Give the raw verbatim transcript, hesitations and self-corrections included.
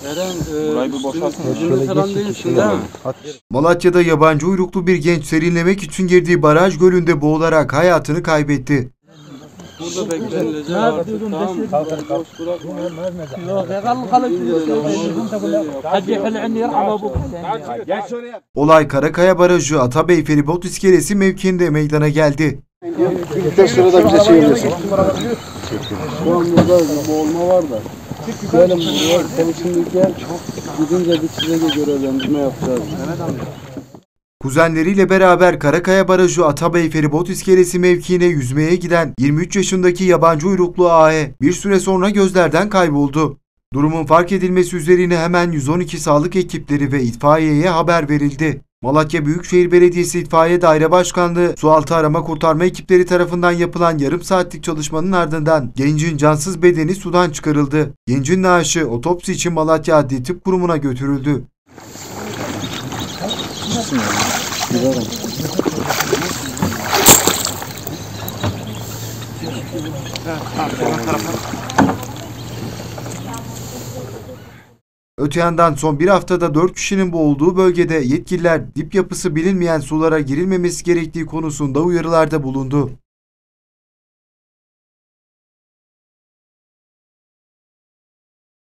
Eren, Burayı e, bir boşaltsana. üstünde falan değilsin değil mi? Malatya'da yabancı uyruklu bir genç serinlemek için girdiği baraj gölünde boğularak hayatını kaybetti. Burada beklenilecek artık, tamam mı? Boş bırakma. Olay Karakaya Barajı Atabey Feribot İskelesi mevkiinde meydana geldi. Bir sırada bize çeviriyorsun. Şu an burada boğulma var da. Gelin buraya, tabii şimdi gel. Gidince biz size de görevlendirme yapacağız. Kuzenleriyle beraber Karakaya Barajı Atabey Feribot İskelesi mevkiine yüzmeye giden yirmi üç yaşındaki yabancı uyruklu A E bir süre sonra gözlerden kayboldu. Durumun fark edilmesi üzerine hemen yüz on iki sağlık ekipleri ve itfaiyeye haber verildi. Malatya Büyükşehir Belediyesi İtfaiye Daire Başkanlığı sualtı arama kurtarma ekipleri tarafından yapılan yarım saatlik çalışmanın ardından gencin cansız bedeni sudan çıkarıldı. Gencin naaşı otopsi için Malatya Adli Tıp Kurumu'na götürüldü. Öte yandan son bir haftada dört kişinin boğulduğu bölgede yetkililer dip yapısı bilinmeyen sulara girilmemesi gerektiği konusunda uyarılarda bulundu.